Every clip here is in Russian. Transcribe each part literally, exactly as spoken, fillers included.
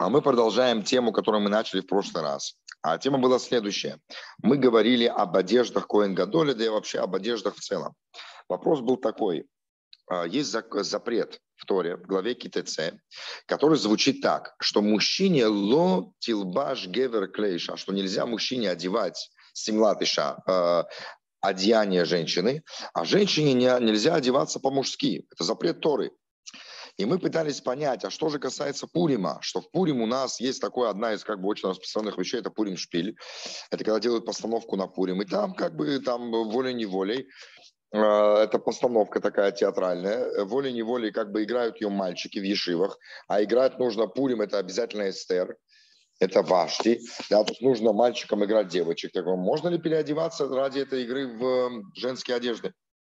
А мы продолжаем тему, которую мы начали в прошлый раз. А тема была следующая. Мы говорили об одеждах Коэн Гадоля, да и вообще об одеждах в целом. Вопрос был такой. Есть запрет в Торе, в главе КТЦ, который звучит так, что мужчине ло тилбаш гевер клейша, что нельзя мужчине одевать симлатыша, э, одеяние женщины, а женщине не, нельзя одеваться по-мужски. Это запрет Торы. И мы пытались понять, а что же касается Пурима, что в Пурим у нас есть такое, одна из как бы очень распространенных вещей, это Пурим-шпиль. Это когда делают постановку на Пурим, и там как бы там волей-неволей, э, это постановка такая театральная, волей-неволей как бы играют ее мальчики в ешивах, а играть нужно Пурим, это обязательно Эстер, это Вашти, да, то есть нужно мальчикам играть девочек. Так, можно ли переодеваться ради этой игры в женские одежды?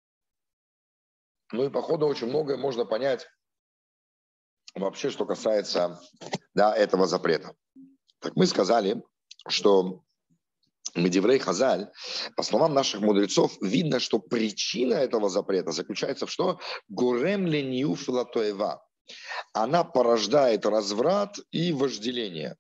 Ну и по ходу очень многое можно понять вообще, что касается, да, этого запрета. Так мы сказали, что Медиврей Хазаль, по словам наших мудрецов, видно, что причина этого запрета заключается в что? Гурем ленью филатоева. Она порождает разврат и вожделение.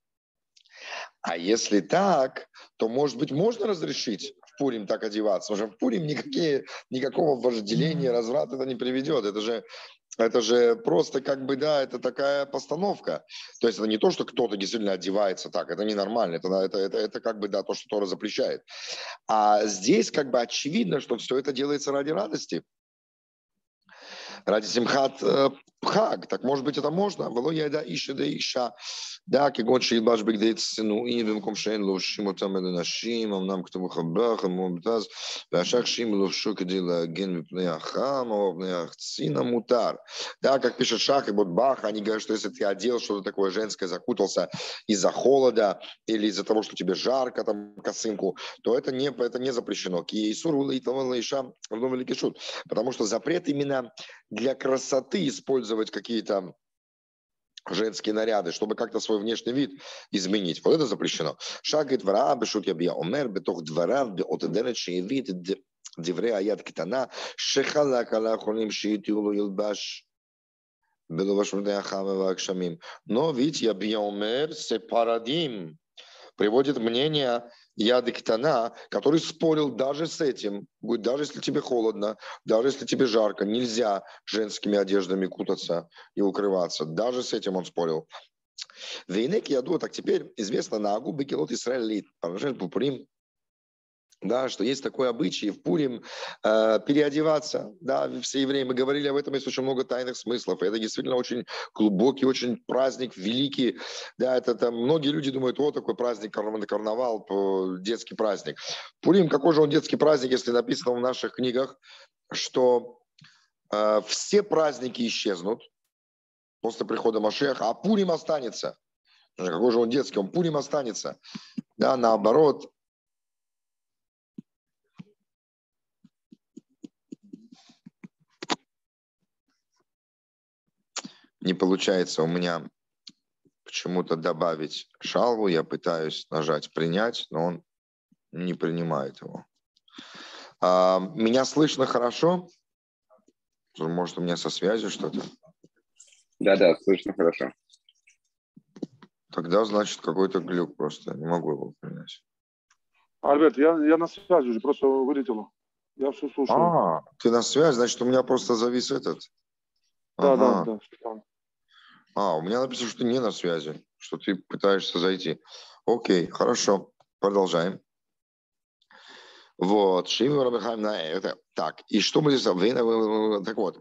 А если так, то, может быть, можно разрешить в Пурим так одеваться? Потому что в Пурим никакие, никакого вожделения, разврата это не приведет. Это же Это же просто как бы, да, это такая постановка. То есть это не то, что кто-то действительно одевается так, это ненормально, это, это, это, это как бы, да, то, что Тора запрещает. А здесь как бы очевидно, что все это делается ради радости. Ради симхат пхаг, так может быть это можно? Вело яда иша да иша. Да, кегон шейлбаш бигдейт синуим, במקום שאין לובשים אותם אל הנשים, אמנם כתוב בחב"ח, המובטז, והשחשים לובשו כדי להגן מפני החם, או מפני החצין המותר. Да, как пишет Шах и Бах, они говорят, что если ты одел что-то такое женское, закутался из-за холода или из-за того, что тебе жарко, там, косынку, то это не, это не запрещено. Потому что запрет именно для красоты использовать какие-то женские наряды, чтобы как-то свой внешний вид изменить. Вот это запрещено. Шагает вара, бешут я бья омер, бетох двора, отдерет шеевит, дивре аят китана, шехала кала хулим шиитюлу илбаш, беловашмудая хамева акшамим. Но ведь я бья омер сепарадим приводит мнение Яды Ктана, который спорил даже с этим. Говорит, даже если тебе холодно, даже если тебе жарко, нельзя женскими одеждами кутаться и укрываться. Даже с этим он спорил. Вейнек яду, так теперь известно на Агу Бекилот Исраэлит, поражение Пурим, да, что есть такой обычай в Пурим э, переодеваться. Да, все евреи, мы говорили об этом, есть очень много тайных смыслов. И это действительно очень глубокий, очень праздник, великий. Да, это там многие люди думают, о, такой праздник, карнавал, детский праздник. Пурим, какой же он детский праздник, если написано в наших книгах, что э, все праздники исчезнут после прихода Машеха, а Пурим останется. Какой же он детский, он Пурим останется. Да, наоборот. Не получается у меня почему-то добавить шалву. Я пытаюсь нажать «принять», но он не принимает его. А, меня слышно хорошо? Может, у меня со связью что-то? Да-да, слышно хорошо. Тогда, значит, какой-то глюк просто. Я не могу его принять. Альберт, я, я на связи уже, просто вылетело. Я все слушаю. А, ты на связи, значит, у меня просто завис этот. Да, ага. да, да. А, у меня написано, что ты не на связи, что ты пытаешься зайти. Окей, хорошо, продолжаем. Вот, Шимон Рабихайм на это. Так, и что мы здесь... Так вот,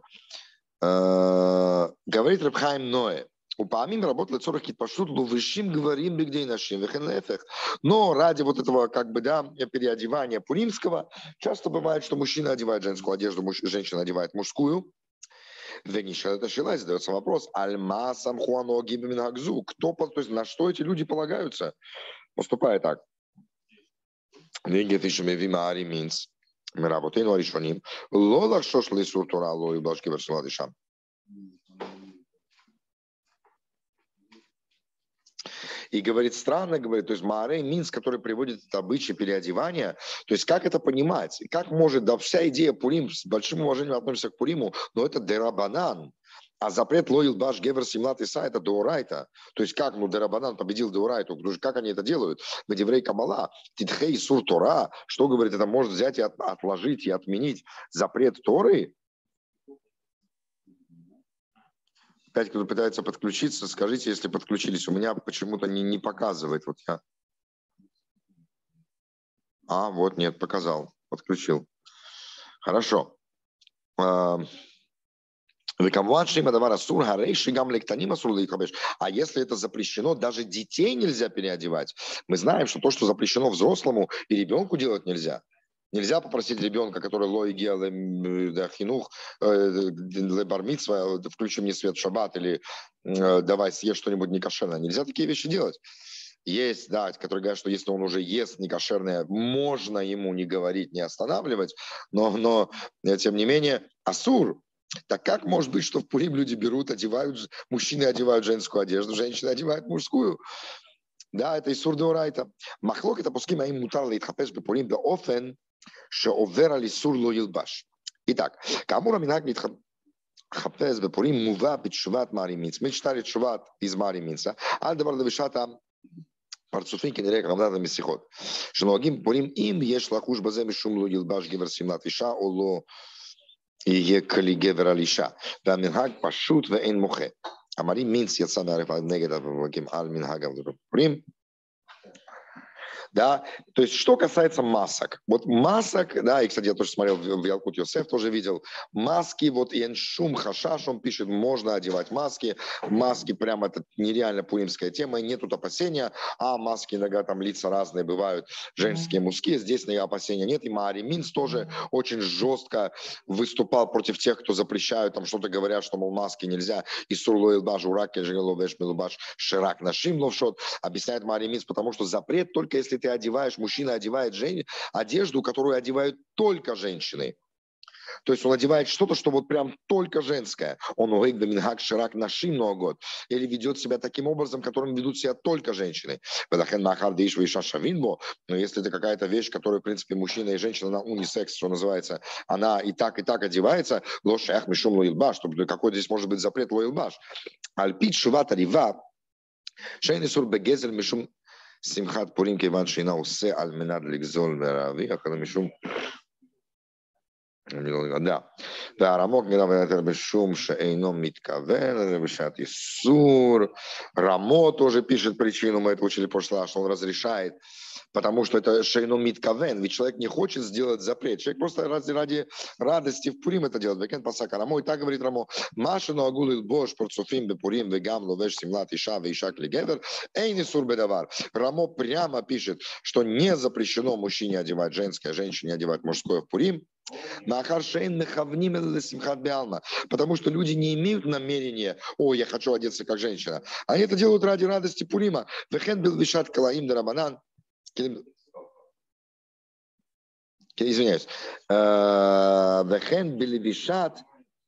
говорит Рабхайм Ноэ. Упомим работали цорах китпашут, лувышим говорим бигдей нашим вехенлефех. Но ради вот этого как бы да переодевания пуримского часто бывает, что мужчина одевает женскую одежду, муж, женщина одевает мужскую. Вениша это шила, задается вопрос: альма сам хуано гибминагзу. Кто, то есть на что эти люди полагаются, поступая так? Вегет еще мевима ариминс. Мы работаем на решении. Лолах шошли суртура лой башки версуладиша. И говорит, странно, говорит, то есть Маарей Минс, который приводит это обычай переодевания, то есть как это понимать? Как может, да вся идея Пурим, с большим уважением относимся к Пуриму, но это дерабанан. А запрет лоил баш гевер симлат иса это деорайта. То есть как, ну, дерабанан победил деорайту. Как они это делают? Бедеврей камала, титхей сур Тора. Что говорит, это может взять и от, отложить и отменить запрет Торы? Опять кто-то пытается подключиться. Скажите, если подключились. У меня почему-то не, не показывает. Вот я. А, вот нет, показал. Подключил. Хорошо. А если это запрещено, даже детей нельзя переодевать. Мы знаем, что то, что запрещено взрослому, и ребенку делать нельзя. Нельзя попросить ребенка, который лой гел хинух, лебармитсва, включи мне свет в шаббат, или давай съешь что-нибудь некошерное. Нельзя такие вещи делать. Есть, да, которые говорят, что если он уже ест некошерное, можно ему не говорить, не останавливать, но, но тем не менее, асур. Так как может быть, что в Пурим люди берут, одевают, мужчины одевают женскую одежду, женщины одевают мужскую? Да, это Исур деорайта. Махлок это пускай моим мутар лейтхапеш бепурим беофен, что овер аль Исур ло йилбаш. Итак, камура минак лейтхапеш бепурим мува бетшуват мариминц. Мы читали чуват из мариминца. Аль давар левишата парцуфин кенерек рамдата месихот. Шногим пурим им еш лахуш базе мишум ло йилбаш гевер симлат иша оло יהיה כלי גבר על אישה, והמנהג פשוט ואין מוחה. אמרים מינץ יצא מערב נגד המבוגים על מנהג הפורים. Да, то есть, что касается масок. Вот масок, да, и, кстати, я тоже смотрел в Ялкут Йосеф, тоже видел маски, вот Яншум Хашаш, он пишет, можно одевать маски, маски прям это нереально пуримская тема, нет тут опасения, а маски иногда там лица разные бывают, женские, мужские, здесь на опасения нет, и Маари Минц тоже очень жестко выступал против тех, кто запрещают, там что-то говорят, что, мол, маски нельзя, и Сурлоил Баш, Ураки, Жигаловеш, Милубаш, Ширак, Нашим, Ловшот, объясняет Маари Минц, потому что запрет только если ты одеваешь, мужчина одевает жен... одежду, которую одевают только женщины. То есть он одевает что-то, что вот прям только женское. Он угейк домингак ширак нашим год. Или ведет себя таким образом, которым ведут себя только женщины. Но если это какая-то вещь, которую, в принципе, мужчина и женщина на унисекс, что называется, она и так, и так одевается, лошах мишум лоилбаш, чтобы какой здесь может быть запрет лоилбаш. Альпит шуват арива, шейн исур бегезель мишум שמחת פורים כיוון שאינה עושה על מנת לגזול ולהביא, אחרי משום, אני לא יודע, והרמוק נראה יותר בשום שאינו מתכוון, בשעת איסור, Рамо тоже пишет причину, мы это учили в прошлый раз, что он разрешает, потому что это шейно митковен, ведь человек не хочет сделать запрет, человек просто ради, ради радости в Пурим это делает. Векен пасака Рамо, и так говорит Рамо, машину агулил бош парцуфим бепурим вегам ловеш симлат иша вейша клигевер, эйни сур бедавар. Рамо прямо пишет, что не запрещено мужчине одевать женское, женщине одевать мужское в Пурим, потому что люди не имеют намерения, о, я хочу одеться как женщина. Они это делают ради радости Пурима. Извиняюсь. Вехен билибишат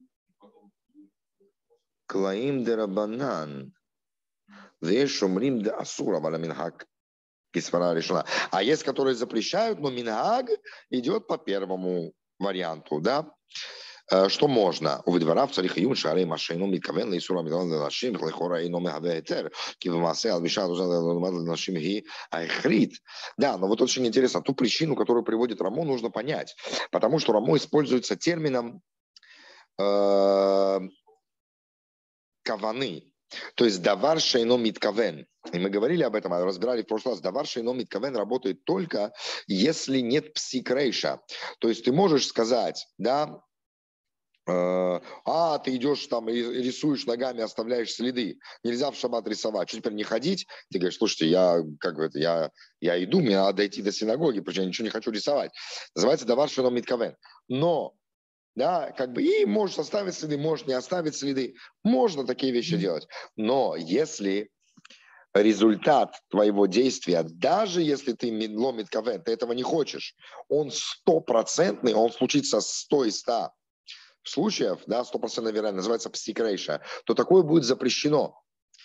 клаим дерабанан. Вешумрим де асура валаминхак. А есть, которые запрещают, но минхаг идет по первому варианту, да? Что можно? У дворов царих юн шарей машину митковен лейсура митковен лашим лехора и номе хавеэтер кивамасе албишат уже нашим ги айхрит. Да, но вот очень интересно, ту причину, которую приводит Рамо, нужно понять, потому что Рамо используется термином э, каваны. То есть давар шейно митковен. И мы говорили об этом, разбирали в прошлый раз. Давар шейно митковен работает только, если нет псикрейша. То есть ты можешь сказать, да, э, а, ты идешь там и рисуешь ногами, оставляешь следы. Нельзя в шаббат рисовать. Что теперь не ходить? Ты говоришь, слушайте, я, как бы, я, я иду, мне надо дойти до синагоги, потому что я ничего не хочу рисовать. Называется давар шейно митковен. Но да, как бы и можешь оставить следы, можешь не оставить следы. Можно такие вещи делать. Но если результат твоего действия, даже если ты ломит кавен, ты этого не хочешь, он стопроцентный, он случится сто из ста случаев, да, стопроцентная вероятность, называется псикрейша, то такое будет запрещено.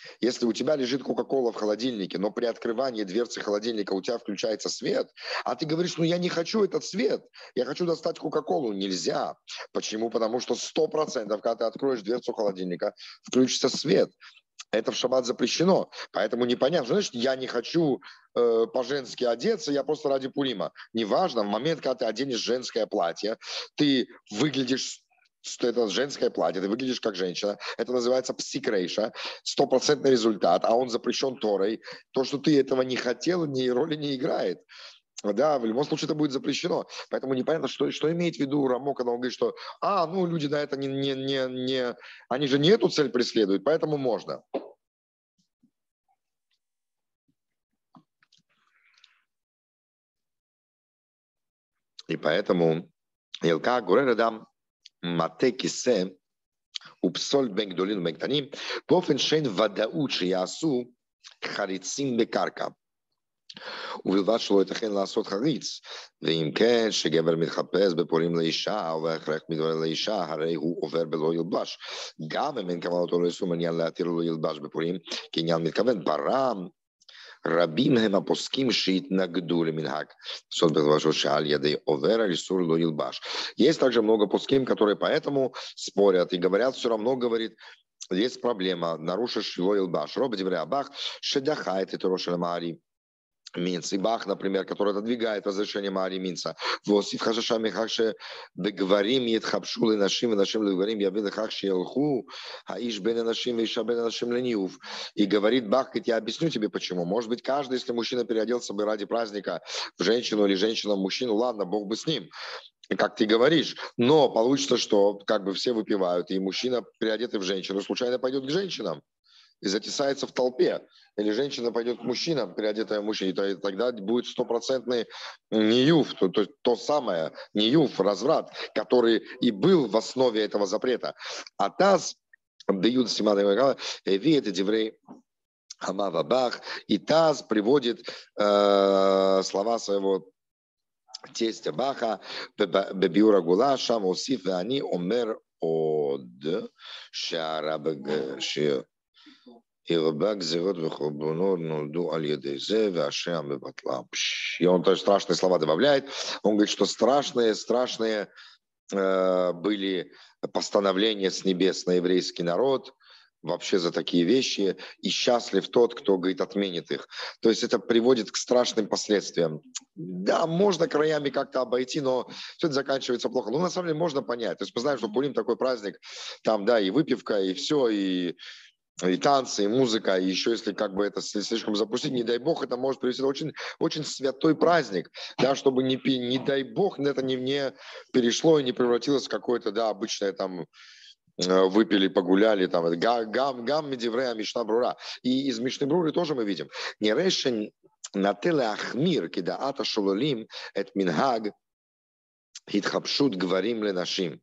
Если у тебя лежит Кока-Кола в холодильнике, но при открывании дверцы холодильника у тебя включается свет, а ты говоришь, ну я не хочу этот свет, я хочу достать Кока-Колу. Нельзя. Почему? Потому что сто процентов, когда ты откроешь дверцу холодильника, включится свет. Это в шаббат запрещено. Поэтому непонятно, что значит, я не хочу э, по-женски одеться, я просто ради Пурима. Неважно, в момент, когда ты оденешь женское платье, ты выглядишь, что это женское платье, ты выглядишь как женщина. Это называется псикрейша, стопроцентный результат, а он запрещен Торой. То, что ты этого не хотел, ни роли не играет. Да, в любом случае это будет запрещено. Поэтому непонятно, что, что имеет в виду Рамо, когда он говорит, что а, ну люди на это не, не, не, не, они же не эту цель преследуют, поэтому можно. И поэтому Елка Гурерадам Мате Кисе Упсоль Бен Гдолин Бен Ктаним Бофен Шейн Вадаут Шиясу Харицим Бекарка. ובלבד שלא ייתכן לעשות חריץ, ואם כן, שגבר מתחפש בפורים לאישה, ובהכרח מתברר לאישה, הרי הוא עובר בלא ילבש. גם אם אין כוונתו לאיסור עניין להתיר לו ילבש בפורים, כעניין מתכוון, ברם, רבים הם הפוסקים שהתנגדו למנהג. סוד בלבשו שעל ידי עובר על איסור לא ילבש. Есть также много пуским, которые поэтому спорят и говорят, все равно говорит, есть проблема, нарушишь ло ילבש. רוב דברי הבח, שדחה את היתרו של המעריב. Минц и Бах, например, который отодвигает разрешение Маари Минца. Восиф Хашаша Михакше Бегварим Едхапшулы Нашим и Нашим Легварим Явили Хакши Елху Хаиш Бен Нашим и Иша Бен Нашим Лениув. И говорит Бах, я объясню тебе почему. Может быть, каждый, если мужчина переоделся бы ради праздника в женщину или женщина в мужчину, ладно, Бог бы с ним. Как ты говоришь, но получится, что как бы все выпивают, и мужчина, переодетый в женщину, случайно пойдет к женщинам и затесается в толпе, или женщина пойдет к мужчинам, переодетая в мужчине, то тогда будет стопроцентный ниюф, то, то, то самое ниюф, разврат, который и был в основе этого запрета. А таз, дают Симана Эви, это деврей Хамава Бах, и таз приводит э, слова своего тестя Баха, Бебиура Гула, Шам Осиф, и они омер од Шарабаг Шир. И он тоже страшные слова добавляет. Он говорит, что страшные, страшные э, были постановления с небес на еврейский народ вообще за такие вещи, и счастлив тот, кто, говорит, отменит их. То есть это приводит к страшным последствиям. Да, можно краями как-то обойти, но все это заканчивается плохо. Ну, на самом деле, можно понять. То есть мы знаем, что Пурим такой праздник, там, да, и выпивка, и все, и... и танцы, и музыка, и еще если как бы это слишком запустить, не дай бог, это может привести к очень, очень святой праздник, да, чтобы не, не дай бог, это не, не перешло и не превратилось в какое-то, да, обычное там выпили, погуляли, там, гам, гам, медиврея, мишна брура. И из мишны бруры тоже мы видим. Не решен на теле ахмир, кида ата шололим, эт минхаг, хитхапшут гварим ленашим.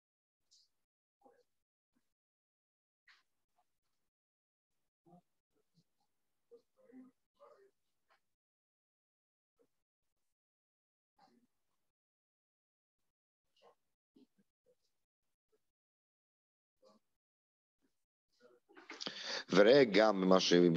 וראה גם במה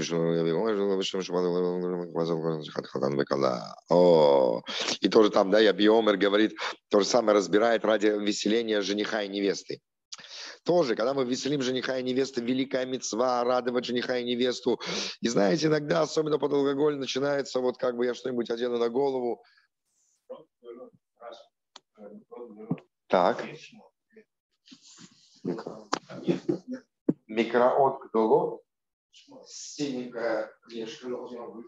О, и тоже там, да, Яби Омер говорит, то же самое разбирает ради веселения жениха и невесты. Тоже, когда мы веселим жениха и невесты, великая мицва, радовать жениха и невесту. И знаете, иногда, особенно под алкоголь, начинается вот как бы я что-нибудь одену на голову. Так. Микроот Гдолот. Синенькая книжка должна быть.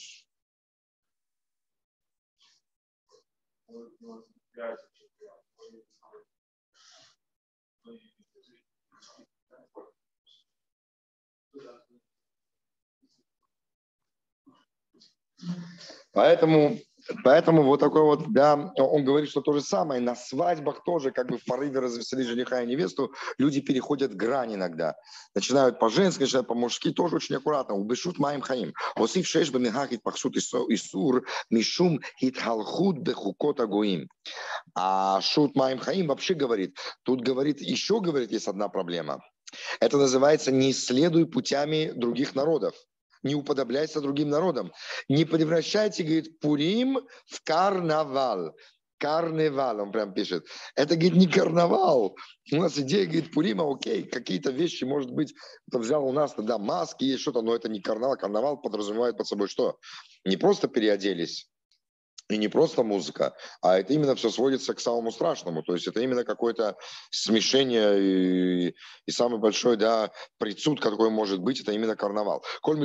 Поэтому, поэтому вот такой вот, да, он говорит, что то же самое. На свадьбах тоже, как бы в порыве развеселить жениха и невесту, люди переходят грань иногда. Начинают по-женски, начинают по-мужски, тоже очень аккуратно. Убешут маим хаим. Осив шеш бамихахит пахсут исур мишум хитхалхут бехукот агоим. А шут маим хаим вообще говорит, тут говорит, еще говорит, есть одна проблема. Это называется «не исследуй путями других народов». Не уподобляйся другим народам. Не превращайте, говорит, Пурим в карнавал. Карнавал, он прям пишет. Это, говорит, не карнавал. У нас идея, говорит, Пурима, окей, какие-то вещи, может быть, кто взял у нас, да, маски есть что-то, но это не карнавал. Карнавал подразумевает под собой что? Не просто переоделись, и не просто музыка, а это именно все сводится к самому страшному. То есть это именно какое-то смешение и, и самый большой, да, прицуд, какой может быть, это именно карнавал.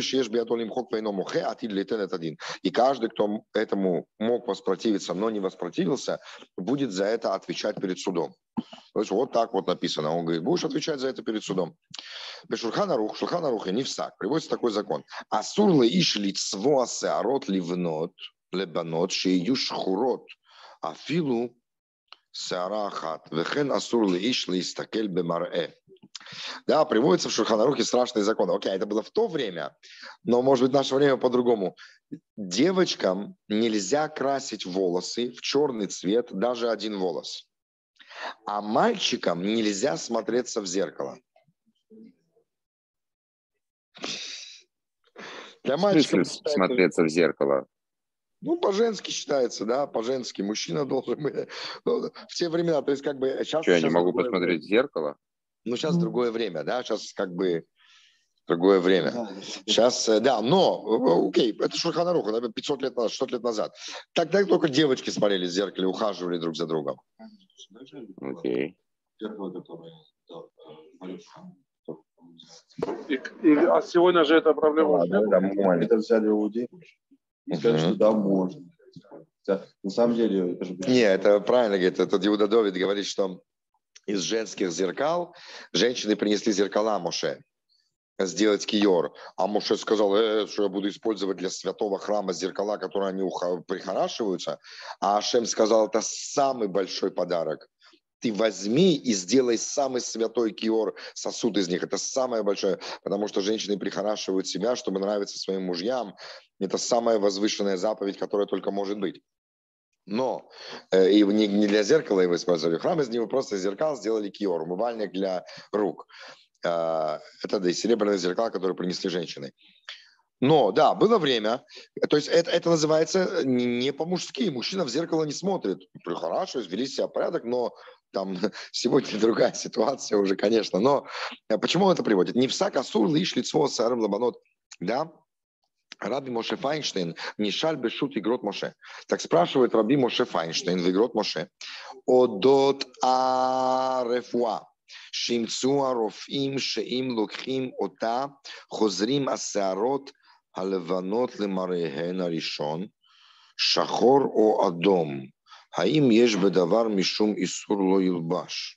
И каждый, кто этому мог воспротивиться, но не воспротивился, будет за это отвечать перед судом. То есть вот так вот написано. Он говорит, будешь отвечать за это перед судом. Шулхан Арух, Шулхан Арух и Нифсак. Приводится такой закон. Асурлы ишли цво асеарот ливнот. לבנות שיהיו שחורות, אפילו שערה אחת, וכן אסור לאיש להסתכל במראה. Да, приводится в Шулхан Арухе страшные законы. Окей, это было в то время, но, может быть, в наше время по-другому. Девочкам нельзя красить волосы в черный цвет, даже один волос. А мальчикам нельзя смотреться в зеркало. Для мальчиков смотреться в зеркало. Ну, по-женски считается, да, по-женски. Мужчина должен быть. Ну, в те времена, то есть как бы... Сейчас, Что, я сейчас не могу посмотреть время. в зеркало? Ну, сейчас mm. другое время, да, сейчас как бы другое время. Да. Сейчас, да, но, окей, это Шулхан Арух, это пятьсот лет назад, шестьсот лет назад. Тогда только девочки смотрели в зеркале, ухаживали друг за другом. Окей. И, и, а сегодня же эта проблема... Да, да, да, это взяли у девушек. И сказать, что да, можно. На самом деле... Это же... Не, это правильно говорит. Этот Иуда Довид говорит, что из женских зеркал женщины принесли зеркала Моше сделать киор. А Моше сказал, э, что я буду использовать для святого храма зеркала, которые они прихорашиваются. А Ашем сказал, это самый большой подарок. Ты возьми и сделай самый святой киор, сосуд из них. Это самое большое, потому что женщины прихорашивают себя, чтобы нравиться своим мужьям. Это самая возвышенная заповедь, которая только может быть. Но э, и не, не для зеркала его использовали. Храм из него просто зеркал сделали киор, умывальник для рук. Э, это да, серебряные зеркала, которые принесли женщины. Но, да, было время, то есть это, это называется не по-мужски. Мужчина в зеркало не смотрит. Прихорашиваясь, вели себя порядок, но там сегодня другая ситуация уже, конечно. Но почему он это приводит? Не всак асур лиш лицо сарам лабанот, да? Раби Моше Файнштейн, Нишаль Бешут Игрот Моше. Так спрашивает Раби Моше Файнштейн в Игрот Моше. Одот арефуа. שימצאו הרופאים שאם לוקחים אותה, חוזרים השערות הלבנות למראיהן הראשון, שחור או אדום. האם יש בדבר משום איסור לא ילבש?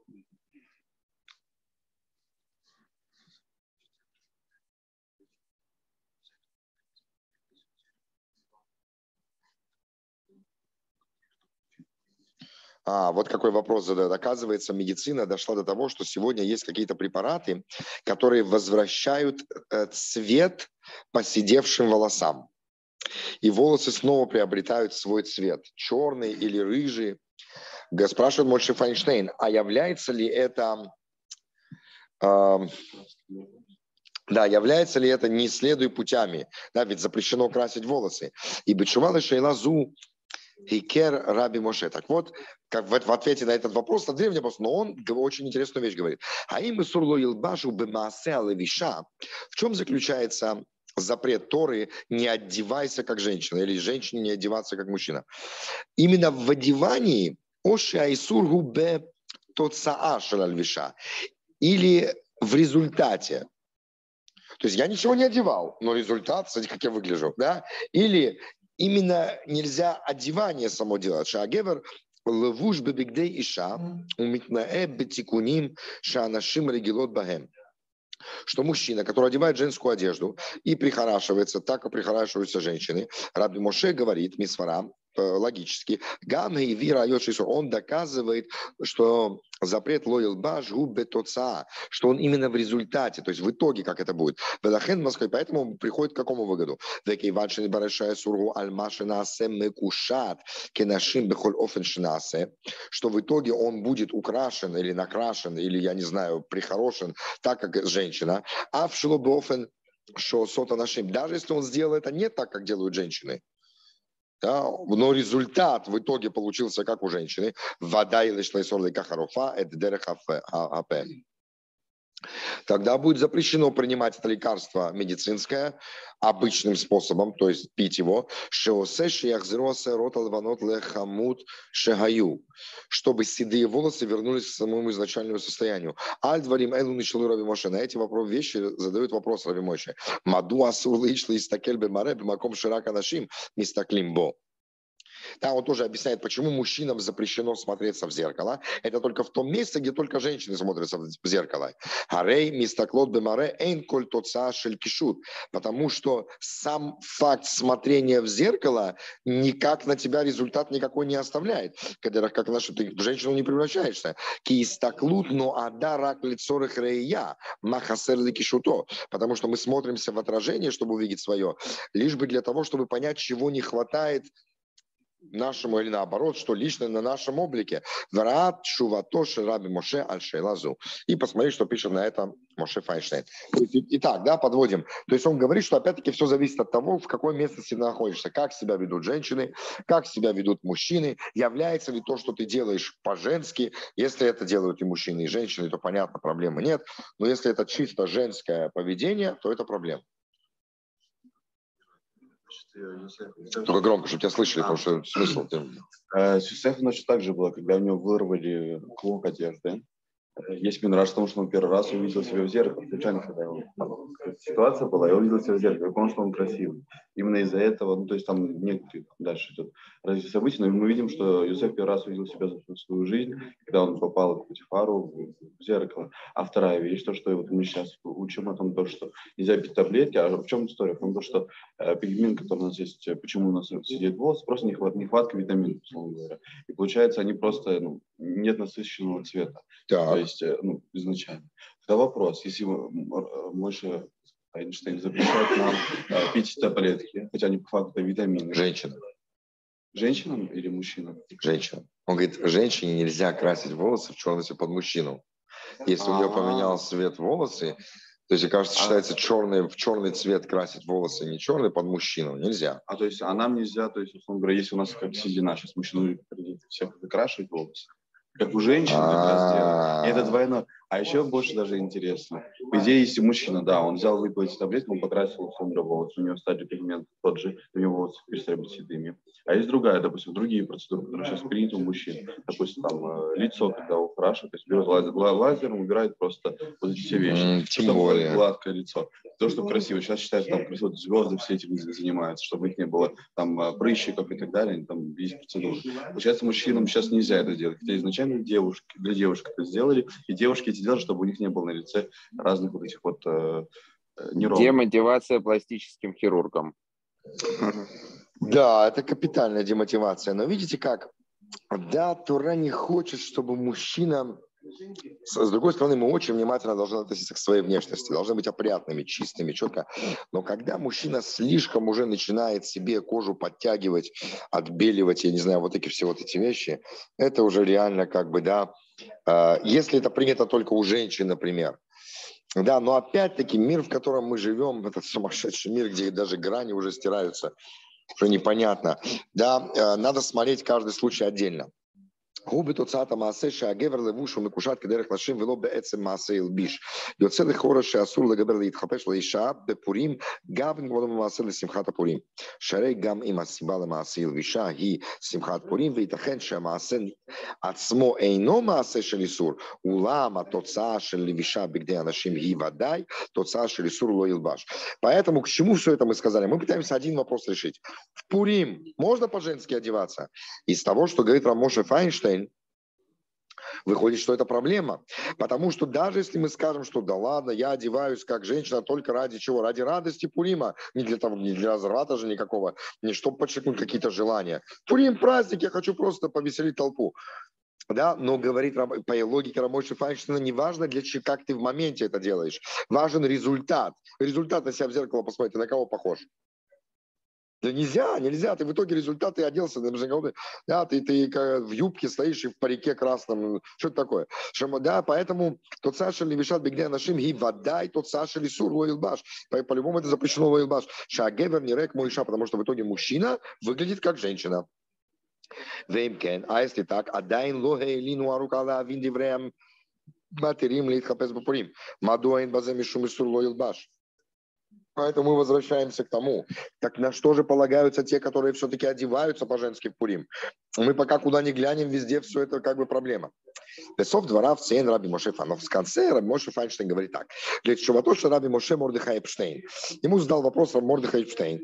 А, вот какой вопрос задают. Оказывается, медицина дошла до того, что сегодня есть какие-то препараты, которые возвращают цвет поседевшим волосам. И волосы снова приобретают свой цвет, черный или рыжий. Спрашивает Моше Файнштейн, а является ли это... Э, Да, является ли это не следуя путями? Да, ведь запрещено красить волосы. И бечувала шейлазу Хикер Раби Моше. Так вот, как в, в ответе на этот вопрос, это древний вопрос, но он очень интересную вещь говорит. Хаим сурло илбашу бемаасе алевиша. В чем заключается запрет Торы «не одевайся как женщина» или «женщине не одеваться как мужчина»? Именно в одевании оши айсургу бе тоцаа шалальвиша. Или в результате. То есть я ничего не одевал, но результат, смотрите, как я выгляжу. Да? Или именно нельзя одевание само делать. Шагевер левуш бебигдей иша умитнае бетикуним шанашим регилот бахем. Что мужчина, который одевает женскую одежду и прихорашивается так, как прихорашиваются женщины, Раби Моше говорит, мисвара, логически. Гам и вира он доказывает, что запрет лоил баш губбе тоца, что он именно в результате, то есть в итоге, как это будет. Велахен Москвы, поэтому он приходит к какому выгоду? Векейваншин барашая сургу альмашинасе мекушат кенашим бехоль офеншинасе, что в итоге он будет украшен или накрашен, или, я не знаю, прихорошен, так как женщина. А в шлобофен что сота нашим, даже если он сделал это не так, как делают женщины, да, но результат в итоге получился как у женщины. Вода или шлейсорлы кахарофа, это дерехафе. Тогда будет запрещено принимать это лекарство медицинское обычным способом, то есть пить его, чтобы седые волосы вернулись к самому изначальному состоянию. Аль-Дварим Элу Нишелу Раби Моше. На эти вопросы, вещи задают вопрос Раби Моше. Маду асур лишли истакель бемаре бемаком ширака нашим мистаклимбо. Да, он тоже объясняет, почему мужчинам запрещено смотреться в зеркало. Это только в том месте, где только женщины смотрятся в зеркало. Харей, мистаклот бемаре, эйн коль тоца шелькишут. Потому что сам факт смотрения в зеркало никак на тебя результат никакой не оставляет. Когда как наша, ты в женщину не превращаешься. Кистаклут, но адарак лицорых рея, махасер лекишуто. Потому что мы смотримся в отражение, чтобы увидеть свое, лишь бы для того, чтобы понять, чего не хватает нашему или наоборот, что лично на нашем облике. Враат шуватоши раби Моше аль-Шейлазу. И посмотри, что пишет на этом Моше Файнштейн. Итак, да, подводим. То есть он говорит, что опять-таки все зависит от того, в какой местности ты находишься, как себя ведут женщины, как себя ведут мужчины, является ли то, что ты делаешь по-женски. Если это делают и мужчины, и женщины, то, понятно, проблемы нет. Но если это чисто женское поведение, то это проблема. Только громко, чтобы тебя слышали, потому что смысл. С Юсефом, значит, так же было, когда у него вырвали клок одежды. Есть минраж, потому что он первый раз увидел себя в зеркало. Случайно, когда его ситуация была, я увидел себя в зеркало, я понял, что он красивый. Именно из-за этого, ну, то есть там некоторые дальше идет развитие событий, но мы видим, что Юсеф первый раз увидел себя за свою жизнь, когда он попал к Путифару в зеркало. А вторая вещь, то, что вот мы сейчас учим о том, то, что нельзя пить таблетки, а в чем история? В том, что э, пигмент, который у нас есть, почему у нас сидит волос, просто нехват, нехватка витаминов, условно говоря. И получается, они просто, ну, нет насыщенного цвета. Так. То есть, ну, изначально. Тогда вопрос, если Моше Файнштейн запрещает нам э, пить таблетки, хотя они по факту это витамины. Женщина. Женщинам или мужчинам? Женщина. Он говорит, женщине нельзя красить волосы в черный цвет под мужчину. Если у нее поменял цвет волосы, то есть, кажется, считается черный, в черный цвет красить волосы, не черный под мужчину. Нельзя. А то есть, а нам нельзя, то есть, условно говоря, если у нас как седина, сейчас мужчины всех выкрашивают волосы, как у женщин как раз делают. И это двойно. А еще больше даже интересно. По идее, если мужчина, да, он взял, выпил эти таблетки, он покрасил условно волосы, у него стали пигмент тот же, у него волосы перестали быть седыми. А есть другая, допустим, другие процедуры, которые сейчас приняты у мужчин. Допустим, там лицо, когда украшивают, то есть берут лазер, лазером, убирают просто вот эти все вещи. Mm, тем более. Гладкое лицо. То, что красиво. Сейчас считается, там красиво, звезды все этим занимаются, чтобы их не было там прыщиков и так далее. Там есть процедуры. Получается, мужчинам сейчас нельзя это делать. Хотя изначально девушки, для девушек это сделали, и девушки эти делали, чтобы у них не было на лице разных вот этих вот э, неровных. Демотивация пластическим хирургом. Да, это капитальная демотивация. Но видите как? Да, Тора не хочет, чтобы мужчина... С другой стороны, мы очень внимательно должны относиться к своей внешности. Должны быть опрятными, чистыми, четко. Но когда мужчина слишком уже начинает себе кожу подтягивать, отбеливать, я не знаю, вот эти все вот эти вещи, это уже реально как бы, да, если это принято только у женщин, например. Да, но опять-таки мир, в котором мы живем, этот сумасшедший мир, где даже грани уже стираются, что непонятно. Да, надо смотреть каждый случай отдельно. הוא בתוצאת המעשה שהגבר לבוש ומקושט כדרך נשים ולא בעצם מעשה ילביש. יוצא לכאורה שאסור לגבר להתחפש לאישה בפורים, גם אם כבר במעשה לשמחת הפורים. שהרי גם אם הסיבה למעשה ילבישה היא שמחת פורים, וייתכן שהמעשה עצמו אינו מעשה של איסור, אולם התוצאה של לבישה בגדי הנשים היא ודאי תוצאה של איסור לא ילבש. Поэтому к чему все это мы сказали? Мы пытаемся один вопрос решить. В Пурим можно по-женски одеваться? Из того, что говорит Рав Моше Файнштейн, Выходит, что это проблема. Потому что даже если мы скажем, что да ладно, я одеваюсь как женщина только ради чего? Ради радости Пурима. Не для того, не для разврата же никакого, не чтобы подчеркнуть какие-то желания. Пурим праздник, я хочу просто повеселить толпу. Да, но говорит по логике Рамоши Файнштейна, не важно, для чего, как ты в моменте это делаешь. Важен результат. Результат на себя в зеркало посмотри, ты на кого похож. Да нельзя, нельзя. Ты в итоге результаты оделся, да, ты, ты в юбке стоишь и в парике красном. Что это такое? Да, поэтому тот Саша Левишат Бигдей Нашим и вода, и тот Саша Лисур Лоилбаш. По-любому это запрещено Лоилбаш. Шагевер не рек мойша, потому что в итоге мужчина выглядит как женщина. Веймкен, а если так, адайн лохе лину арукала авин дивреям материм литхапес бапурим. Мадуайн базе мишум исур лоилбаш. Поэтому мы возвращаемся к тому, так на что же полагаются те, которые все-таки одеваются по-женски в Пурим. Мы пока куда ни глянем, везде все это как бы проблема. Бесов двора в цен Раби Моше Файнштейн. Но в конце Раби Моше Файнштейн говорит так. Для чего то, что Раби Моше Мордехай Эпштейн. Ему задал вопрос Мордехай Эпштейн.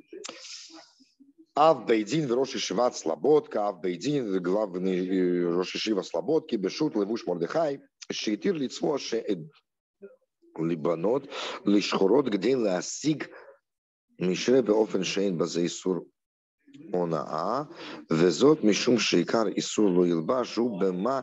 Ав Бейдин, Роши Шива Слободка, Ав Бейдин, главный Роши Шива Слободки, Бешут, Левуш Мордехай, Шейтир лицо Шеэд. Либанот, лишхород, где ласиг мишре беофен шейн базе исур онаа, везот мишум шейкар исур лоилбаш у бема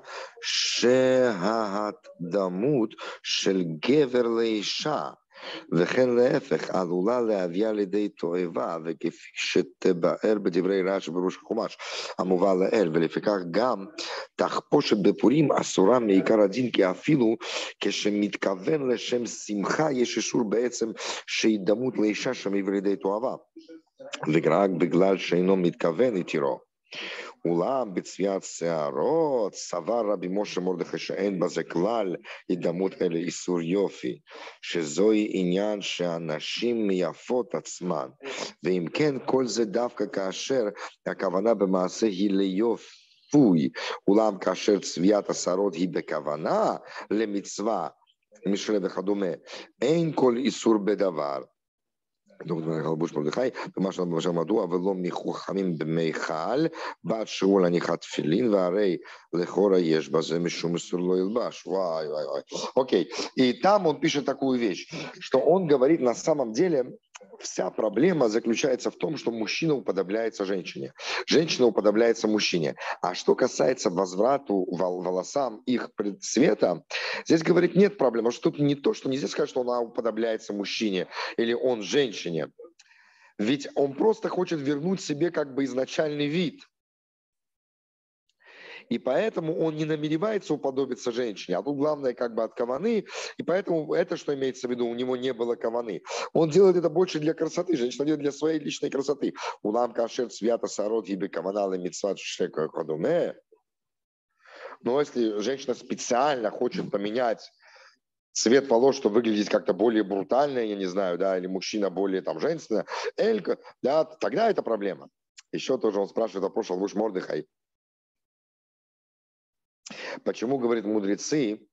шехат дамут шель гевер лейша. וכן להפך, עלולה להביאה לידי תועבה, וכפי שתבאר בדברי רש"י בראש החומש המובא לעיל, ולפיכך גם תחפושת בפורים אסורה מעיקר הדין, כי אפילו כשמתכוון לשם שמחה יש איסור בעצם שהידמות לאישה שמעבר לידי תועבה, ורק בגלל שאינו מתכוון התירו. אולם בצביעת שערות סבר רבי משה מרדכי שאין בזה כלל הידמות אלא איסור יופי, שזוהי עניין שהנשים מייפות עצמן, ואם כן כל זה דווקא כאשר הכוונה במעשה היא ליופי, אולם כאשר צביעת השערות היא בכוונה למצווה משנה וכדומה, אין כל איסור בדבר. חלבוש מרדכי, במה שאנחנו מדוע ולא מחוכמים במיכל, בת שהוא להניחת תפילין, והרי לכאורה יש בזה משום איסור לא ילבש. Вай, вай, вай. Окей. И там он пишет такую вещь, что он говорит, на самом деле вся проблема заключается в том, что мужчина уподобляется женщине, женщина уподобляется мужчине. А что касается возврату волосам их цвета, здесь говорит, нет проблемы, что тут не то, что нельзя сказать, что она уподобляется мужчине или он женщине. Ведь он просто хочет вернуть себе как бы изначальный вид. И поэтому он не намеревается уподобиться женщине, а тут главное как бы от каваны, и поэтому это, что имеется в виду, у него не было каваны. Он делает это больше для красоты, женщина делает для своей личной красоты. Улам кашер свято сарот гибе каваналы митцват шека кодуме. Но если женщина специально хочет поменять цвет волос, чтобы выглядеть как-то более брутально, я не знаю, да, или мужчина более там женственно, элька, да, тогда это проблема. Еще тоже он спрашивает вопрос Шалвуш Мордехай. Почему, говорит мудрецы,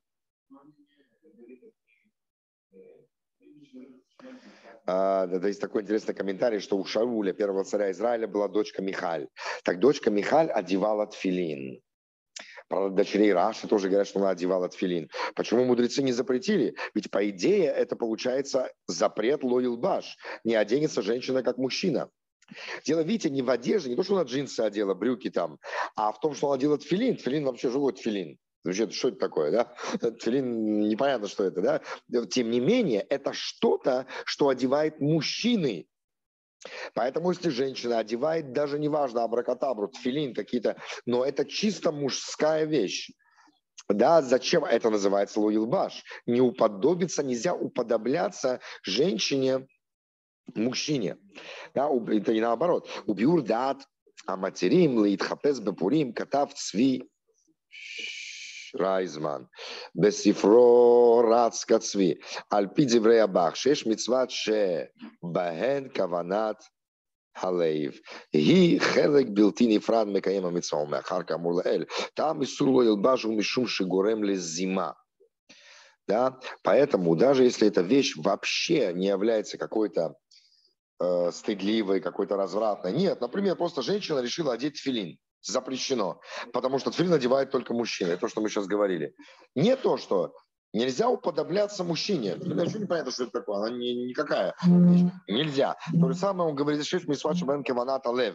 а, да, есть такой интересный комментарий, что у Шауля, первого царя Израиля, была дочка Михаль. Так дочка Михаль одевала тфилин. Правда, дочерей Раши тоже говорят, что она одевала тфилин. Почему мудрецы не запретили? Ведь по идее это получается запрет лоилбаш. Не оденется женщина как мужчина. Дело, видите, не в одежде, не то, что она джинсы одела, брюки там, а в том, что она одела тфилин. Тфилин вообще живой тфилин. Звучит, что это такое, да? Тфилин, непонятно, что это, да? Тем не менее, это что-то, что одевает мужчины. Поэтому, если женщина одевает, даже неважно, абракадабру, тфилин какие-то, но это чисто мужская вещь. Да, зачем это называется лоилбаш? Не уподобиться, нельзя уподобляться женщине, мужчине. Да, это и наоборот. Убиур дат аматерим леитхапес бепурим катав цви Райзман בספרו רץ כצבי על פי דברי הבח שיש מצוות שבהן כוונת הלב היא חלק בלתי נפרד מקיים המצווה מאחר כאמור לאל טעם איסור לא ילבש הוא משום שגורם לזימה. Да? Поэтому даже если эта вещь вообще не является какой-то э, стыдливой, какой-то развратной, нет, например, просто женщина решила одеть тфилин. запрещено, потому что тфилин надевает только мужчина. Это то, что мы сейчас говорили. Не то, что нельзя уподобляться мужчине. Я еще не понятно, что это такое. Она не, никакая вещь. Нельзя. То же самое он говорит, шиф мисват шабен кеванат алев.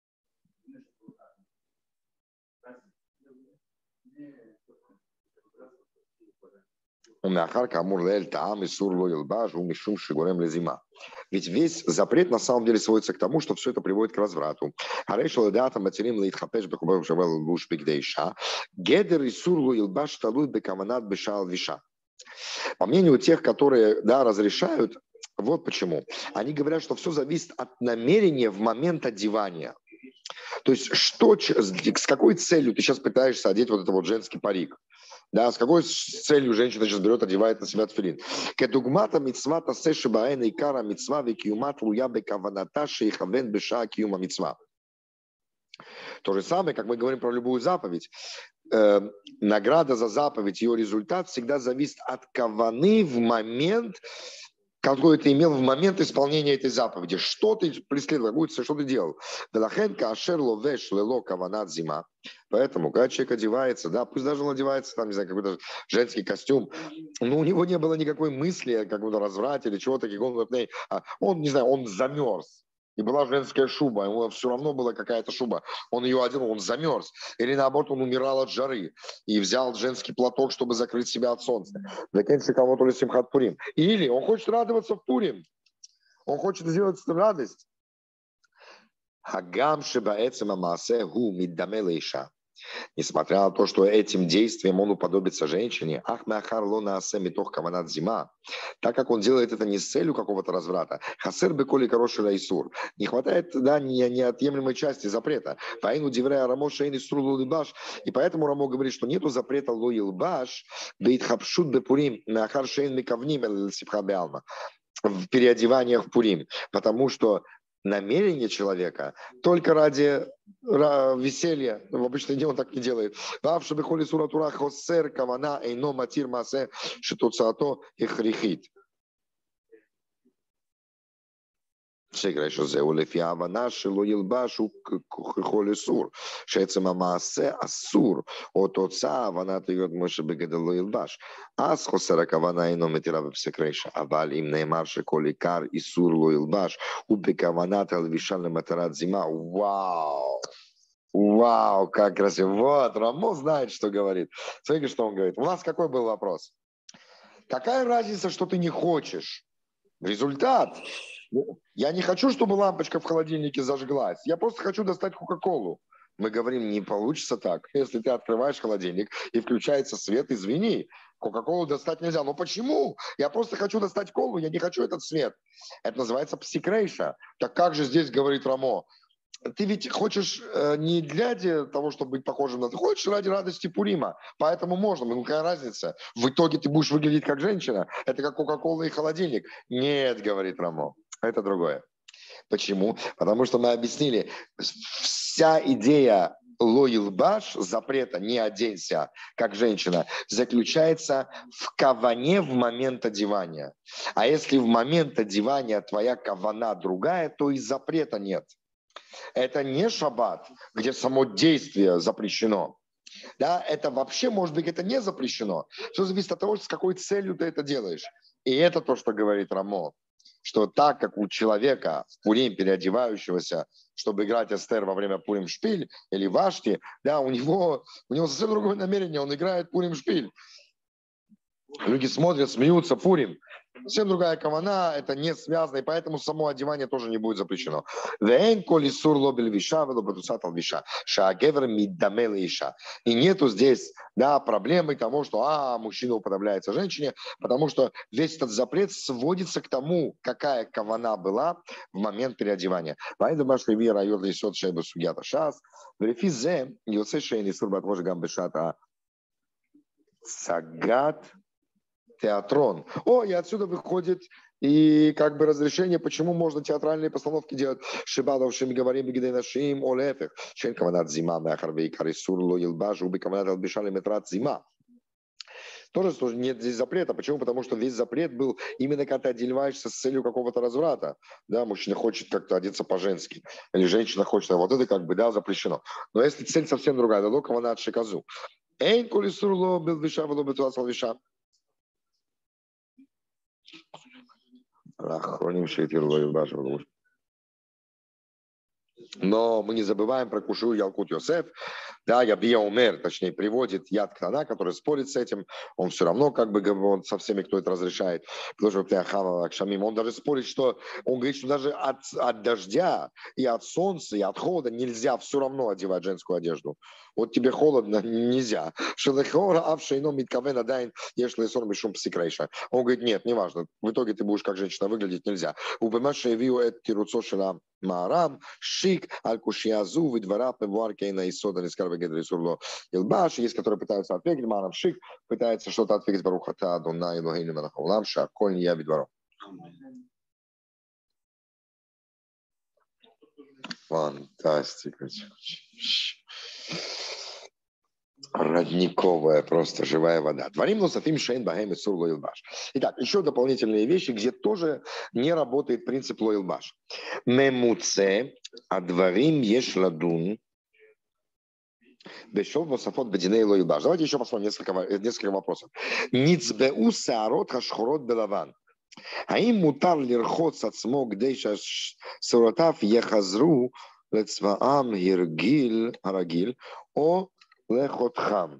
Ведь весь запрет на самом деле сводится к тому, что все это приводит к разврату. По мнению тех, которые да, разрешают, вот почему. Они говорят, что все зависит от намерения в момент одевания. То есть что, с какой целью ты сейчас пытаешься одеть вот этот вот женский парик? Да, с какой целью женщина сейчас берет, одевает на себя тфилин? Кедугмата митцвата сешибаэна икара митцва викиумат луя бекаваната шейхавен беша киума митцва. То же самое, как мы говорим про любую заповедь. Э, награда за заповедь, ее результат всегда зависит от каваны в момент, какой ты имел в момент исполнения этой заповеди. Что ты преследовал, что ты делал. Поэтому, когда человек одевается, да, пусть даже он одевается, там, не знаю, какой-то женский костюм, но у него не было никакой мысли о каком-то разврате или чего-то, он, не знаю, он замерз. И была женская шуба, ему все равно была какая-то шуба. Он ее одел, он замерз. Или наоборот, он умирал от жары и взял женский платок, чтобы закрыть себя от солнца. Или он хочет радоваться в Пурим. Он хочет сделать с этим радость. Несмотря на то, что этим действием он уподобится женщине, так как он делает это не с целью какого-то разврата, не хватает да, неотъемлемой части запрета. И поэтому Рамо говорит, что нету запрета лоилбаш, в переодеваниях в Пурим, потому что намерение человека только ради веселья. В обычный день он так не делает. לפי ההבנה שלא ילבש הוא ככל איסור, שעצם המעשה אסור, או תוצאה הבנת היות משה בגדל לא ילבש. אז חוסר הכוונה אינו מתירה בפסק רישא, אבל אם נאמר שכל עיקר איסור לא ילבש, הוא בכוונת הלבישה למטרת זימה, וואו. Вау, как красиво. Вот, Рамо знает, что говорит. Смотрите, что он говорит. У нас какой был вопрос? Какая разница, что ты не хочешь? Результат. Я не хочу, чтобы лампочка в холодильнике зажглась. Я просто хочу достать Кока-Колу. Мы говорим, не получится так. Если ты открываешь холодильник и включается свет, извини, Кока-Колу достать нельзя. Но почему? Я просто хочу достать колу, я не хочу этот свет. Это называется псикрейша. Так как же здесь говорит Рамо? Ты ведь хочешь э, не для того, чтобы быть похожим на... Ты хочешь ради радости Пурима. Поэтому можно. Ну, какая разница? В итоге ты будешь выглядеть как женщина. Это как Кока-Кола и холодильник. Нет, говорит Рамо. Это другое. Почему? Потому что мы объяснили, вся идея лоилбаш, запрета «не оденься, как женщина», заключается в каване в момент одевания. А если в момент одевания твоя кавана другая, то и запрета нет. Это не шаббат, где само действие запрещено. Да, это вообще, может быть, это не запрещено. Все зависит от того, с какой целью ты это делаешь. И это то, что говорит Рамо. Что так, как у человека в Пурим переодевающегося, чтобы играть Эстер во время Пурим-шпиль или Вашти, да, у него, у него совсем другое намерение, он играет Пурим-шпиль. Люди смотрят, смеются, Пурим. Совсем другая кавана, это не связано, и поэтому само одевание тоже не будет запрещено. И нету здесь да, проблемы того, что а, мужчина уподобляется женщине, потому что весь этот запрет сводится к тому, какая кавана была в момент переодевания. Сагат театрон. О, и отсюда выходит и как бы разрешение, почему можно театральные постановки делать. Шибадовшим говорим бигдей нашим олефех. Шен каванат зима мяхар вейкар исур ло илбаш уби каванат албишали метрат зима. Тоже нет здесь запрета. Почему? Потому что весь запрет был именно когда ты одеваешься с целью какого-то разврата. Да, мужчина хочет как-то одеться по-женски, или женщина хочет, а вот это как бы, да, запрещено. Но если цель совсем другая, да, локова на шиказу. Эйн колесурло был виша, было бы туасал виша. Охроним шейтирло и баши. Но мы не забываем про Кушу Ялкут Йосеф. Да, Ябия Умер, точнее, приводит Яд Кнана, который спорит с этим. Он все равно как бы он со всеми, кто это разрешает. Потому что он даже спорит, что он говорит, что даже от, от дождя и от солнца, и от холода нельзя все равно одевать женскую одежду. Вот тебе холодно, нельзя. Он говорит, нет, неважно. В итоге ты будешь как женщина выглядеть, нельзя. Маарам, шик, аль-кушиязу, видварат, мемуар, кейна, исода, нискар, вегедр, исурло, илбаш. Есть, которые пытаются отвергнуть, маарам, шик, пытается что-то отвергнуть, барухата, дона, илогейну, манахаулам, шаколь, я видваров. Фантастика. Родниковая, просто живая вода. Дворим носафим шейн бахем и сур лоилбаш. Итак, еще дополнительные вещи, где тоже не работает принцип лоилбаш. Мемуце адварим еш ладун бешов носафот бединей лоилбаш. Давайте еще посмотрим несколько, несколько вопросов. Ницбеу саарот хашхорот белаван. Аим мутар лирхот ацмо гдей саротав ехазру лецваам гиргил арагил о лехотхам.